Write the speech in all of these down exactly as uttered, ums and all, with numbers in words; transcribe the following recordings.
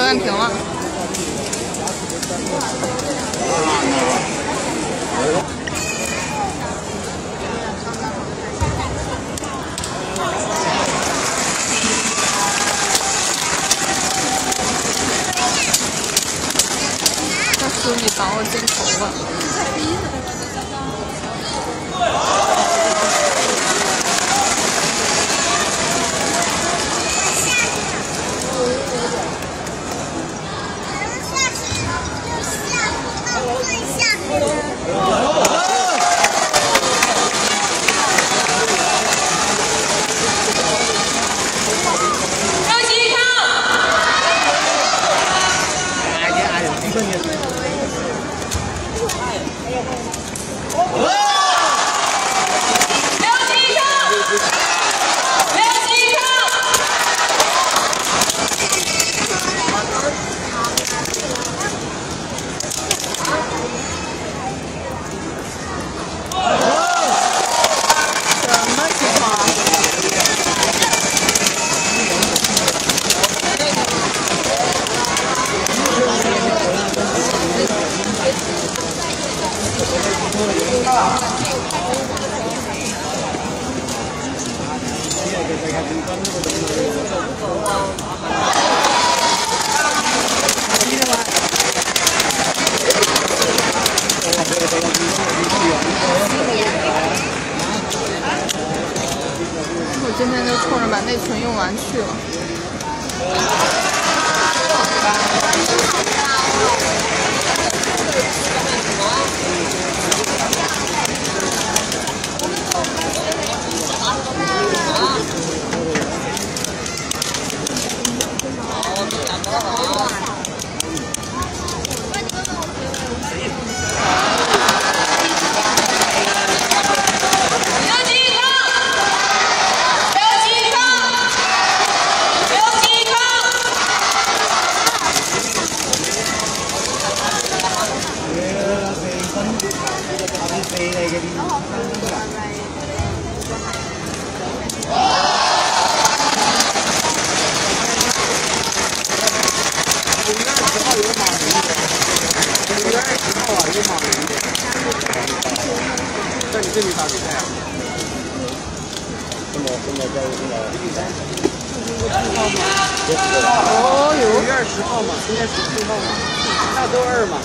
按平了。那书你把我镜头了。 我今天就冲着把内存用完去了。 在你这里打比赛啊？这么这么高这么比赛？哦哟，五月二十号嘛，今天十四号嘛，下周二嘛。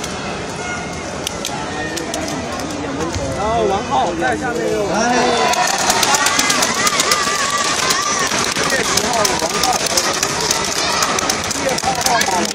然后王浩带下那个王浩，一月十号王浩，一月二号马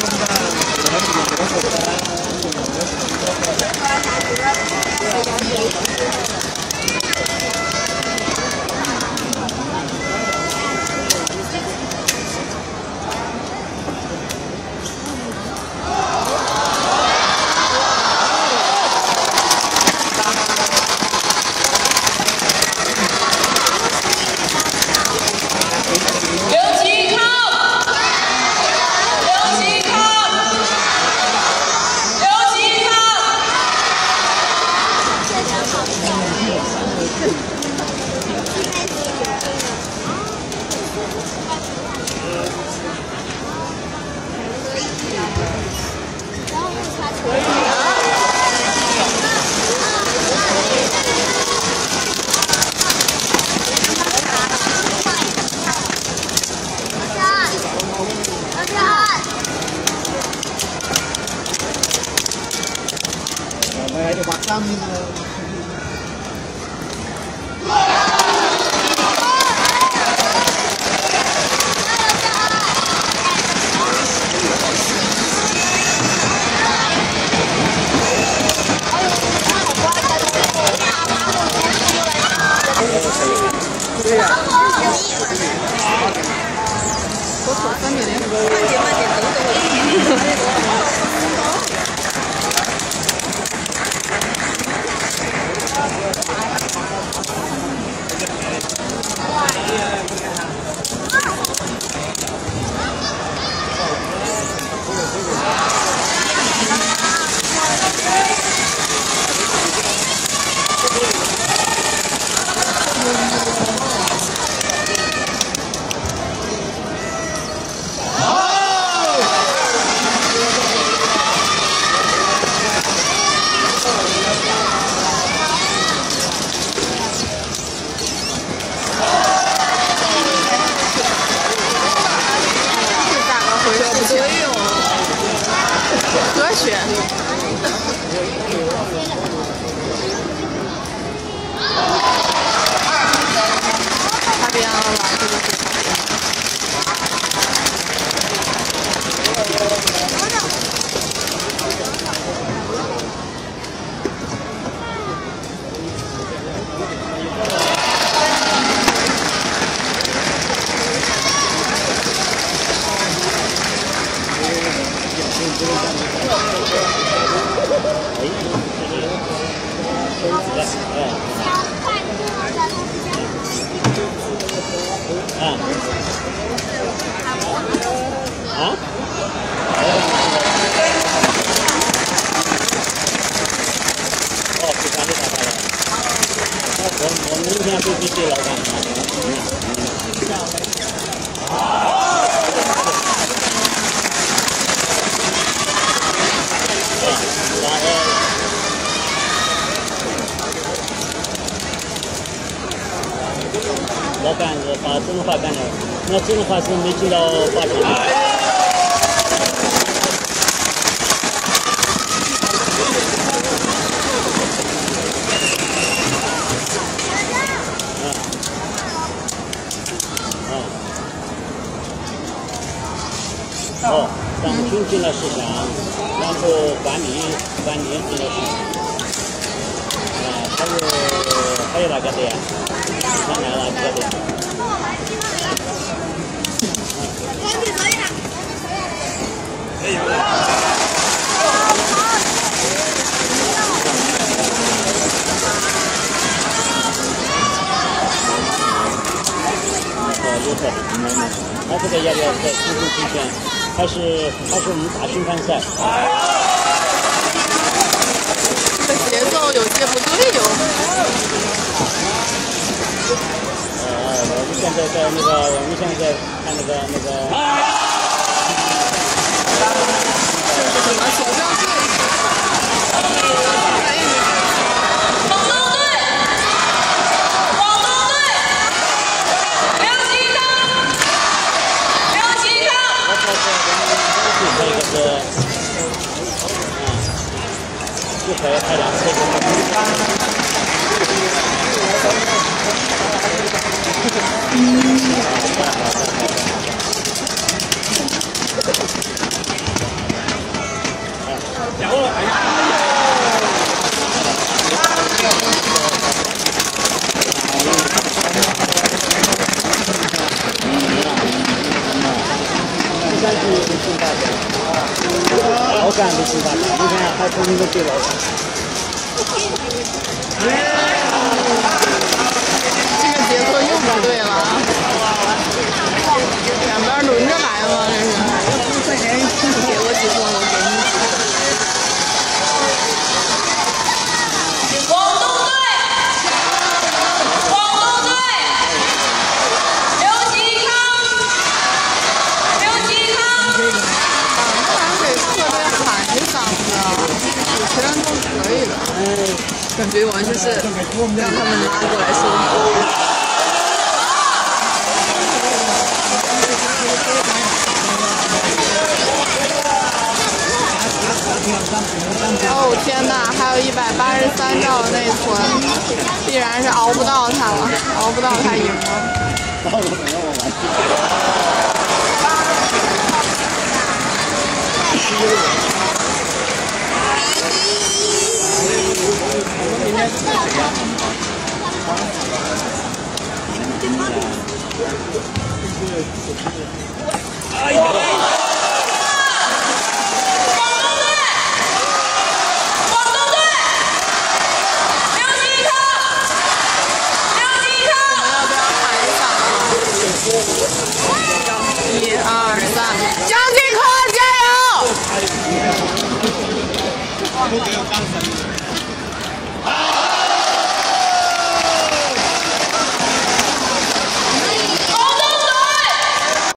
ada makam对呀， 我手三点零。慢点慢点，等等我。 啊。啊？哦，是管理大大的。我我明天会去给老板拿的。啊！然后。老板是把真话干了，那真话是没进到法庭。哦，张军进了市场，然后管理管理进了市场。啊，还有还有哪个的呀？看来哪个的？哎呦！哦，有特别，那这个要不要再重新评选？还是还是我们打训练赛？ 这个节奏有些不对哟。 呃，我们现在在那个，我们现在在看那个那个。 这是什么球仗队？ 广东队，广东队，刘其康，刘其康。 这个是，嗯，就可以拍两次。然后，哎呀！老干的是吧？你看还从那个对老干。 这个节奏又不对了，两边轮着来吗？这是。给我几分，我给你几分。 广东队，广东队，刘其康，刘其康。 突然给客队喊一嗓子，主持人都可以的。感觉完全是让他们拉过来说。哦天哪，还有一百八十三兆内存，必然是熬不到他了，熬不到他赢了。 哎呀！ 一二三，张继科加油！